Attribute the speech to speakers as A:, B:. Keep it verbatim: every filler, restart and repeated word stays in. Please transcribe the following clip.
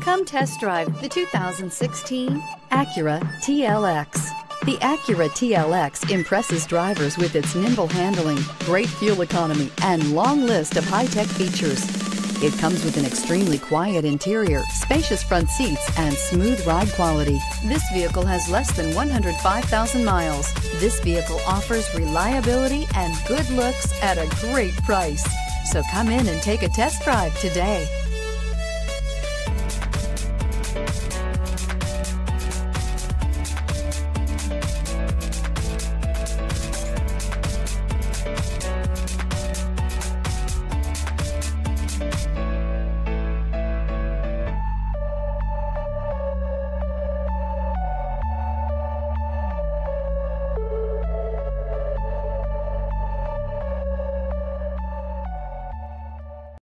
A: Come test drive the two thousand sixteen Acura T L X. The Acura T L X impresses drivers with its nimble handling, great fuel economy, and long list of high-tech features. It comes with an extremely quiet interior, spacious front seats, and smooth ride quality. This vehicle has less than one hundred five thousand miles. This vehicle offers reliability and good looks at a great price. So come in and take a test drive today.